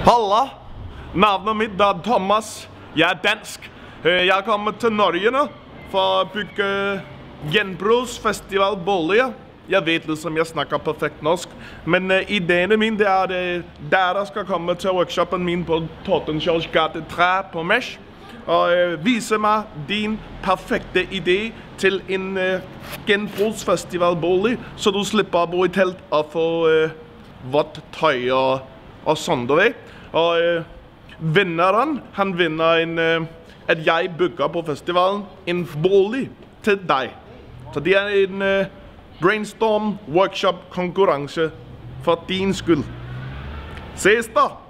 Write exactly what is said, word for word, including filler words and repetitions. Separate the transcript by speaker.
Speaker 1: Halla! Navnet mitt er Thomas. Jeg er dansk. Jeg er kommet til Norge nu for at bygge genbrugsfestival boliger. Jeg ved ligesom, jeg snakker perfekt norsk, men uh, ideen min det er, at uh, der, der skal komme til workshopen min på Tordenskiolds gate tre på Mesh og uh, vise mig din perfekte idé til en uh, genbrugsfestivalbolig, så du slipper at bo i telt og få uh, vådt tøj og, og sådan, du ved. Og uh, vinderen, han vinder en, uh, at jeg bygger på festivalen en bolig til dig. Så det er en uh, brainstorm workshop konkurrence for din skyld. Ses da!